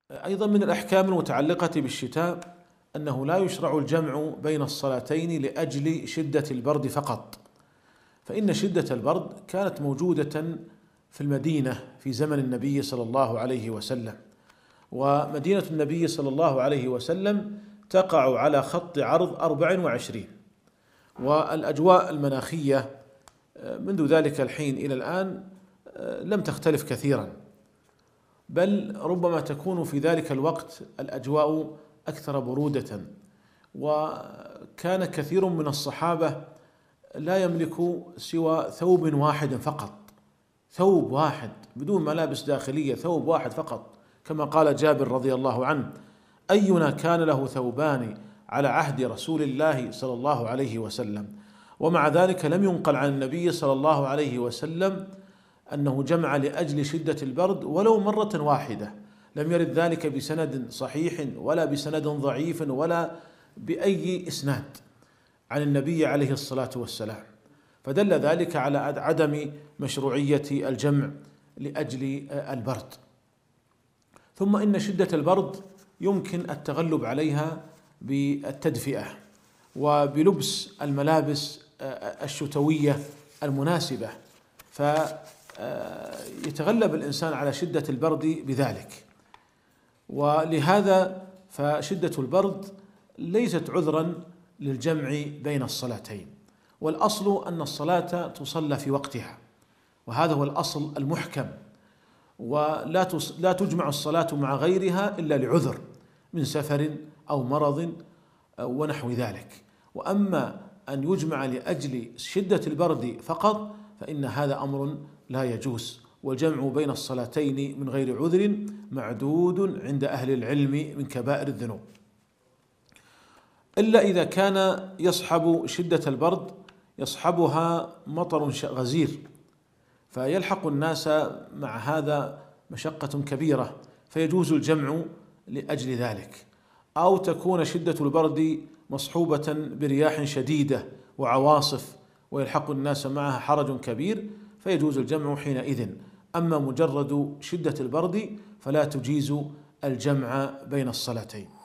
أيضا من الأحكام المتعلقة بالشتاء أنه لا يشرع الجمع بين الصلاتين لأجل شدة البرد فقط، فإن شدة البرد كانت موجودة في المدينة في زمن النبي صلى الله عليه وسلم، ومدينة النبي صلى الله عليه وسلم تقع على خط عرض 24، والأجواء المناخية منذ ذلك الحين إلى الآن لم تختلف كثيرا، بل ربما تكون في ذلك الوقت الأجواء أكثر برودة. وكان كثير من الصحابة لا يملك سوى ثوب واحد فقط، ثوب واحد بدون ملابس داخلية، ثوب واحد فقط، كما قال جابر رضي الله عنه: أينا كان له ثوبان على عهد رسول الله صلى الله عليه وسلم. ومع ذلك لم ينقل عن النبي صلى الله عليه وسلم أنه جمع لأجل شدة البرد ولو مرة واحدة، لم يرد ذلك بسند صحيح ولا بسند ضعيف ولا بأي إسناد عن النبي عليه الصلاة والسلام، فدل ذلك على عدم مشروعية الجمع لأجل البرد. ثم إن شدة البرد يمكن التغلب عليها بالتدفئة وبلبس الملابس الشتوية المناسبة، فيتغلب الإنسان على شدة البرد بذلك. ولهذا فشدة البرد ليست عذرا للجمع بين الصلاتين، والأصل أن الصلاة تصلى في وقتها، وهذا هو الأصل المحكم، ولا تجمع الصلاة مع غيرها إلا لعذر من سفر أو مرض ونحو ذلك. وأما أن يجمع لأجل شدة البرد فقط فإن هذا أمر لا يجوز، والجمع بين الصلاتين من غير عذر معدود عند أهل العلم من كبائر الذنوب، إلا إذا كان يصحب شدة البرد يصحبها مطر غزير فيلحق الناس مع هذا مشقة كبيرة فيجوز الجمع لأجل ذلك، أو تكون شدة البرد مصحوبة برياح شديدة وعواصف ويلحق الناس معها حرج كبير فيجوز الجمع حينئذ. أما مجرد شدة البرد فلا تجيز الجمع بين الصلاتين.